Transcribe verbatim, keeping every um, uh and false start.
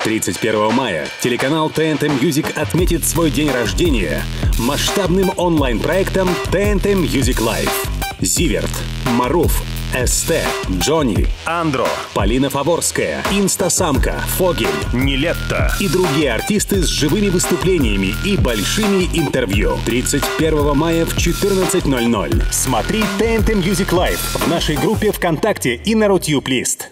тридцать первого мая телеканал тэ эн тэ Music отметит свой день рождения масштабным онлайн-проектом тэ эн тэ Music Live. Зиверт, Маруф, эс тэ, Джонни, Андро, Полина Фаворская, Инстасамка, Фогель, Нилетто и другие артисты с живыми выступлениями и большими интервью. тридцать первого мая в четырнадцать ноль ноль. Смотри тэ эн тэ Music Live в нашей группе ВКонтакте и на Рутюб Лист.